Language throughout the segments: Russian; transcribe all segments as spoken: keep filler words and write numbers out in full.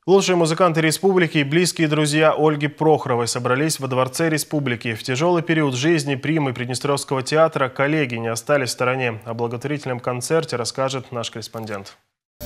Лучшие музыканты республики и близкие друзья Ольги Прохоровой собрались во Дворце Республики. В тяжелый период жизни примы Приднестровского театра коллеги не остались в стороне. О благотворительном концерте расскажет наш корреспондент.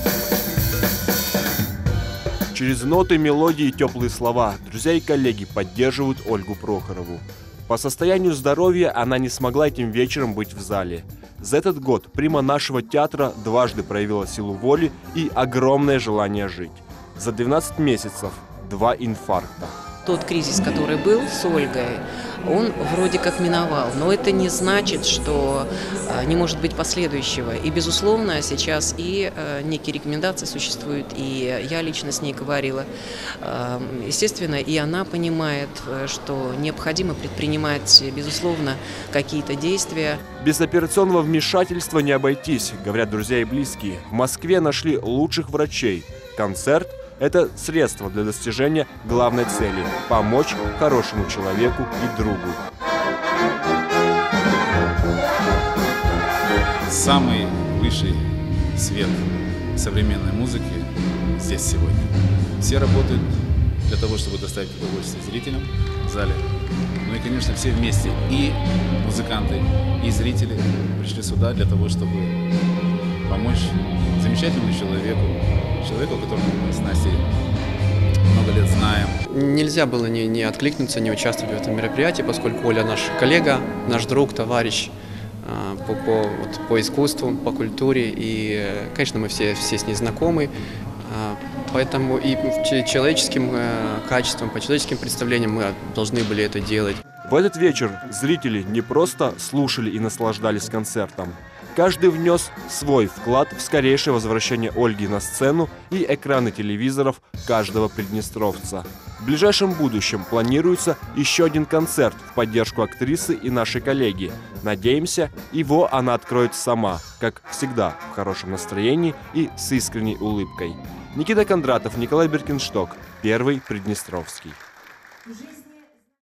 Через ноты, мелодии и теплые слова друзья и коллеги поддерживают Ольгу Прохорову. По состоянию здоровья она не смогла этим вечером быть в зале. За этот год прима нашего театра дважды проявила силу воли и огромное желание жить. За двенадцать месяцев два инфаркта. Тот кризис, который был с Ольгой, он вроде как миновал, но это не значит, что не может быть последующего. И, безусловно, сейчас и некие рекомендации существуют, и я лично с ней говорила. Естественно, и она понимает, что необходимо предпринимать, безусловно, какие-то действия. Без операционного вмешательства не обойтись, говорят друзья и близкие. В Москве нашли лучших врачей. Концерт – это средство для достижения главной цели – помочь хорошему человеку и другу. Самый высший свет современной музыки здесь сегодня. Все работают для того, чтобы доставить удовольствие зрителям в зале. Ну и, конечно, все вместе, и музыканты, и зрители пришли сюда для того, чтобы помочь замечательному человеку, человеку, которого мы с Настей много лет знаем. Нельзя было не, не откликнуться, не участвовать в этом мероприятии, поскольку Оля наш коллега, наш друг, товарищ э, по, по, вот, по искусству, по культуре. И, конечно, мы все, все с ней знакомы. Э, поэтому и человеческим э, качеством, по человеческим представлениям мы должны были это делать. В этот вечер зрители не просто слушали и наслаждались концертом. Каждый внес свой вклад в скорейшее возвращение Ольги на сцену и экраны телевизоров каждого приднестровца. В ближайшем будущем планируется еще один концерт в поддержку актрисы и нашей коллеги. Надеемся, его она откроет сама, как всегда, в хорошем настроении и с искренней улыбкой. Никита Кондратов, Николай Беркиншток, Первый Приднестровский.